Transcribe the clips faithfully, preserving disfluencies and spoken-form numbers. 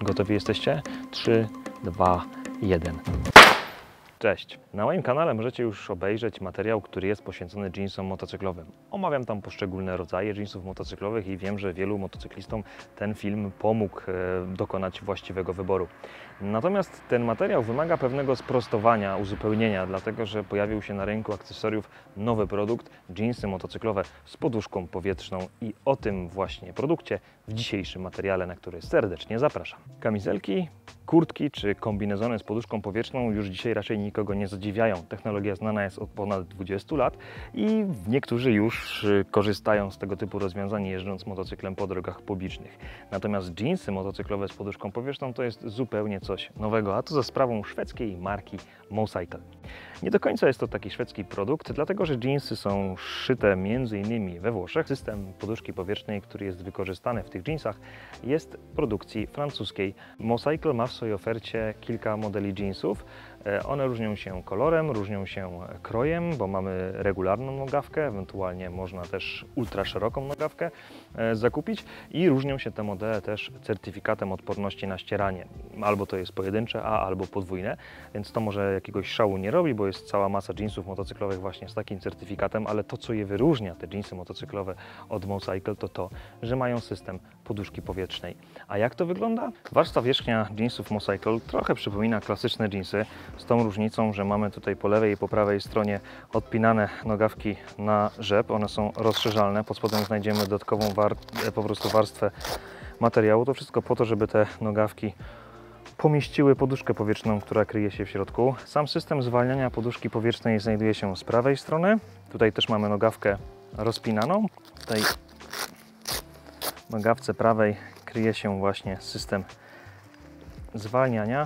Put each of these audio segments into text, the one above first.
Gotowi jesteście? trzy, dwa, jeden. Cześć! Na moim kanale możecie już obejrzeć materiał, który jest poświęcony jeansom motocyklowym. Omawiam tam poszczególne rodzaje jeansów motocyklowych i wiem, że wielu motocyklistom ten film pomógł e, dokonać właściwego wyboru. Natomiast ten materiał wymaga pewnego sprostowania, uzupełnienia, dlatego że pojawił się na rynku akcesoriów nowy produkt, jeansy motocyklowe z poduszką powietrzną i o tym właśnie produkcie w dzisiejszym materiale, na który serdecznie zapraszam. Kamizelki, kurtki czy kombinezony z poduszką powietrzną już dzisiaj raczej nikogo nie zadziwiają. Technologia znana jest od ponad dwudziestu lat i niektórzy już korzystają z tego typu rozwiązań, jeżdżąc motocyklem po drogach publicznych. Natomiast jeansy motocyklowe z poduszką powietrzną to jest zupełnie coś nowego, a to za sprawą szwedzkiej marki Mocycle. Nie do końca jest to taki szwedzki produkt, dlatego że jeansy są szyte między innymi we Włoszech. System poduszki powietrznej, który jest wykorzystany w tych jeansach, jest produkcji francuskiej. Mocycle ma w swojej ofercie kilka modeli jeansów. One różnią się kolorem, różnią się krojem, bo mamy regularną nogawkę, ewentualnie można też ultra szeroką nogawkę zakupić i różnią się te modele też certyfikatem odporności na ścieranie. Albo to jest pojedyncze, a albo podwójne, więc to może jakiegoś szału nie robi, bo jest cała masa jeansów motocyklowych właśnie z takim certyfikatem, ale to, co je wyróżnia, te jeansy motocyklowe od Mocycle, to to, że mają system poduszki powietrznej. A jak to wygląda? Warstwa wierzchnia jeansów Mocycle trochę przypomina klasyczne jeansy, z tą różnicą, że mamy tutaj po lewej i po prawej stronie odpinane nogawki na rzep. One są rozszerzalne. Pod spodem znajdziemy dodatkową war po prostu warstwę materiału. To wszystko po to, żeby te nogawki pomieściły poduszkę powietrzną, która kryje się w środku. Sam system zwalniania poduszki powietrznej znajduje się z prawej strony. Tutaj też mamy nogawkę rozpinaną. W tej nogawce prawej kryje się właśnie system zwalniania.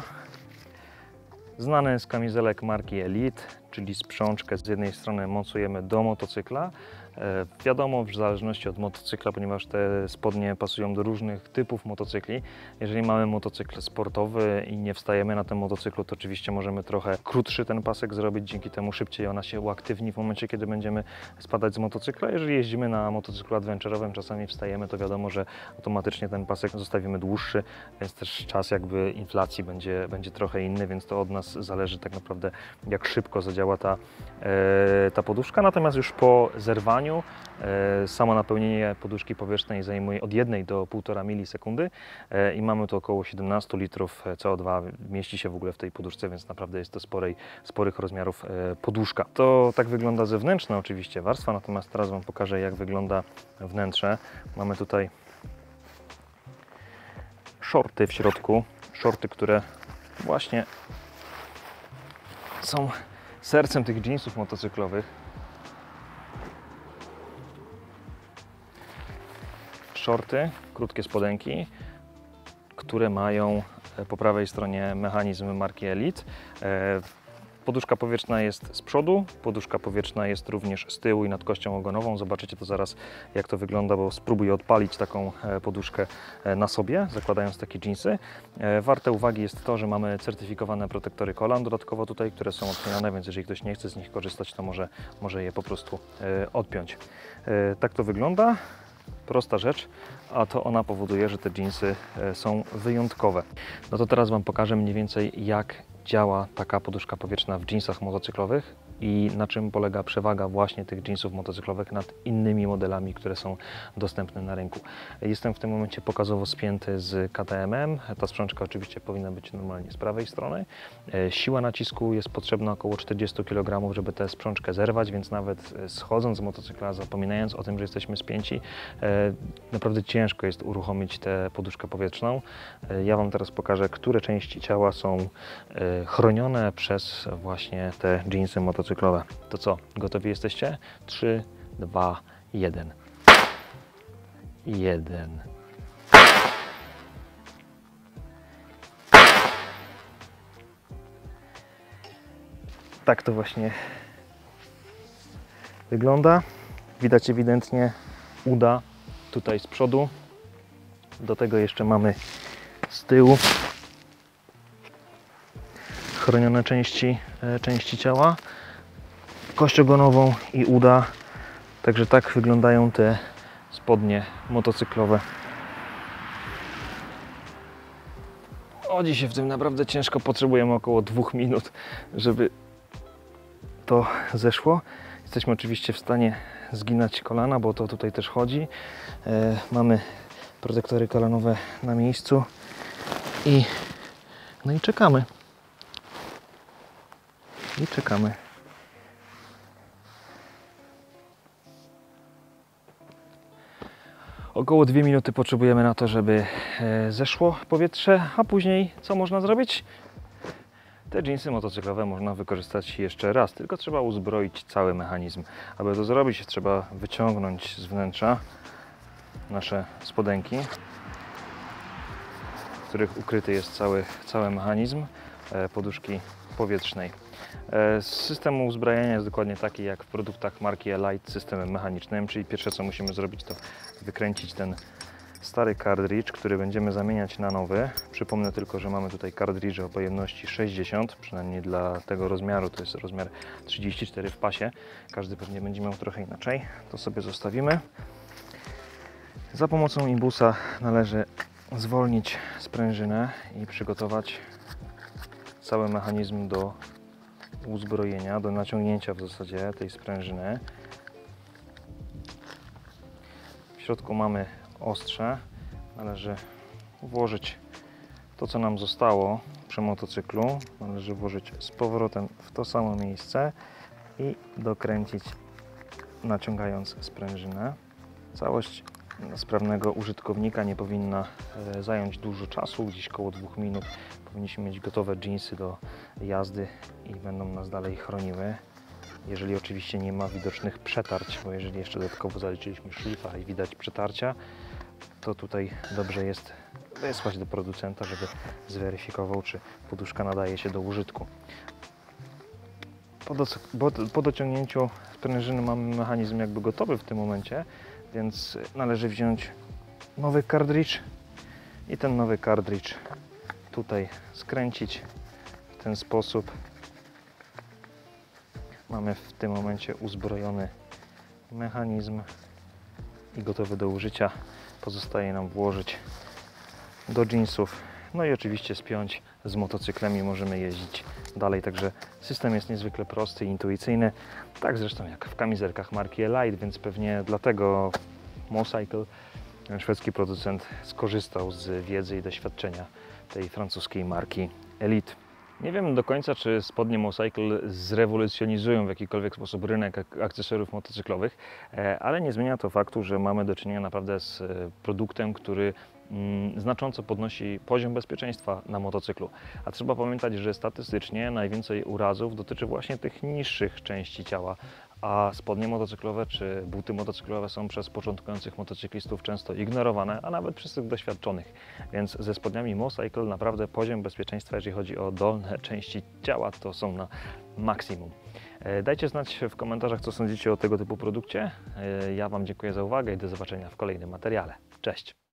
Znany z kamizelek marki Elite, czyli sprzączkę z jednej strony mocujemy do motocykla. E, wiadomo, w zależności od motocykla, ponieważ te spodnie pasują do różnych typów motocykli. Jeżeli mamy motocykl sportowy i nie wstajemy na tym motocyklu, to oczywiście możemy trochę krótszy ten pasek zrobić, dzięki temu szybciej ona się uaktywni w momencie, kiedy będziemy spadać z motocykla. Jeżeli jeździmy na motocyklu adventure'owym, czasami wstajemy, to wiadomo, że automatycznie ten pasek zostawimy dłuższy, więc też czas jakby inflacji będzie, będzie trochę inny, więc to od nas zależy tak naprawdę, jak szybko zadziała ta, e, ta poduszka. Natomiast już po zerwaniu e, samo napełnienie poduszki powietrznej zajmuje od jednej do półtora milisekundy e, i mamy tu około siedemnaście litrów C O dwa, mieści się w ogóle w tej poduszce, więc naprawdę jest to sporej, sporych rozmiarów e, poduszka. To tak wygląda zewnętrzna oczywiście warstwa, natomiast teraz Wam pokażę, jak wygląda wnętrze. Mamy tutaj shorty w środku, shorty, które właśnie są sercem tych jeansów motocyklowych. Shorty, krótkie spodenki, które mają po prawej stronie mechanizm marki Elite. Poduszka powietrzna jest z przodu, poduszka powietrzna jest również z tyłu i nad kością ogonową. Zobaczycie to zaraz, jak to wygląda, bo spróbuję odpalić taką poduszkę na sobie, zakładając takie jeansy. Warte uwagi jest to, że mamy certyfikowane protektory kolan dodatkowo tutaj, które są odpinane, więc jeżeli ktoś nie chce z nich korzystać, to może, może je po prostu odpiąć. Tak to wygląda. Prosta rzecz, a to ona powoduje, że te jeansy są wyjątkowe. No to teraz Wam pokażę mniej więcej, jak działa taka poduszka powietrzna w jeansach motocyklowych i na czym polega przewaga właśnie tych jeansów motocyklowych nad innymi modelami, które są dostępne na rynku. Jestem w tym momencie pokazowo spięty z K T M-em. Ta sprzączka oczywiście powinna być normalnie z prawej strony. Siła nacisku jest potrzebna około czterdzieści kilogramów, żeby tę sprzączkę zerwać, więc nawet schodząc z motocykla, zapominając o tym, że jesteśmy spięci, naprawdę ciężko jest uruchomić tę poduszkę powietrzną. Ja Wam teraz pokażę, które części ciała są chronione przez właśnie te jeansy motocyklowe. To co, gotowi jesteście? trzy, dwa, jeden. jeden. Tak to właśnie wygląda. Widać ewidentnie uda tutaj z przodu. Do tego jeszcze mamy z tyłu chronione części, części ciała, kość ogonową i uda. Także tak wyglądają te spodnie motocyklowe. Chodzi się w tym naprawdę ciężko, potrzebujemy około dwóch minut, żeby to zeszło. Jesteśmy oczywiście w stanie zginać kolana, bo to tutaj też chodzi. E, mamy protektory kolanowe na miejscu i no i czekamy. I czekamy. Około dwie minuty potrzebujemy na to, żeby zeszło powietrze, a później co można zrobić? Te dżinsy motocyklowe można wykorzystać jeszcze raz, tylko trzeba uzbroić cały mechanizm. Aby to zrobić, trzeba wyciągnąć z wnętrza nasze spodenki, w których ukryty jest cały, cały mechanizm poduszki powietrznej. System uzbrajania jest dokładnie taki jak w produktach marki Elite systemem mechanicznym, czyli pierwsze co musimy zrobić to wykręcić ten stary cartridge, który będziemy zamieniać na nowy. Przypomnę tylko, że mamy tutaj cartridge o pojemności sześćdziesiąt, przynajmniej dla tego rozmiaru, to jest rozmiar trzydzieści cztery w pasie. Każdy pewnie będzie miał trochę inaczej. To sobie zostawimy. Za pomocą imbusa należy zwolnić sprężynę i przygotować cały mechanizm do uzbrojenia, do naciągnięcia w zasadzie tej sprężyny. W środku mamy ostrze. Należy włożyć to, co nam zostało przy motocyklu. Należy włożyć z powrotem w to samo miejsce i dokręcić, naciągając sprężynę. Całość sprawnego użytkownika nie powinna zająć dużo czasu, gdzieś około dwóch minut. Powinniśmy mieć gotowe dżinsy do jazdy i będą nas dalej chroniły. Jeżeli oczywiście nie ma widocznych przetarć, bo jeżeli jeszcze dodatkowo zaliczyliśmy szlifa i widać przetarcia, to tutaj dobrze jest wysłać do producenta, żeby zweryfikował, czy poduszka nadaje się do użytku. Po, do, po dociągnięciu sprężyny mamy mechanizm jakby gotowy w tym momencie, więc należy wziąć nowy cartridge i ten nowy cartridge tutaj skręcić w ten sposób. Mamy w tym momencie uzbrojony mechanizm i gotowy do użycia. Pozostaje nam włożyć do dżinsów, no i oczywiście spiąć z motocyklem i możemy jeździć dalej. Także system jest niezwykle prosty i intuicyjny, tak zresztą jak w kamizelkach marki Elite, więc pewnie dlatego Mocycle, szwedzki producent, skorzystał z wiedzy i doświadczenia tej francuskiej marki Elite. Nie wiem do końca, czy spodnie Mocycle zrewolucjonizują w jakikolwiek sposób rynek akcesoriów motocyklowych, ale nie zmienia to faktu, że mamy do czynienia naprawdę z produktem, który znacząco podnosi poziom bezpieczeństwa na motocyklu. A trzeba pamiętać, że statystycznie najwięcej urazów dotyczy właśnie tych niższych części ciała, a spodnie motocyklowe czy buty motocyklowe są przez początkujących motocyklistów często ignorowane, a nawet przez tych doświadczonych. Więc ze spodniami Mocycle naprawdę poziom bezpieczeństwa, jeżeli chodzi o dolne części ciała, to są na maksimum. Dajcie znać w komentarzach, co sądzicie o tego typu produkcie. Ja Wam dziękuję za uwagę i do zobaczenia w kolejnym materiale. Cześć!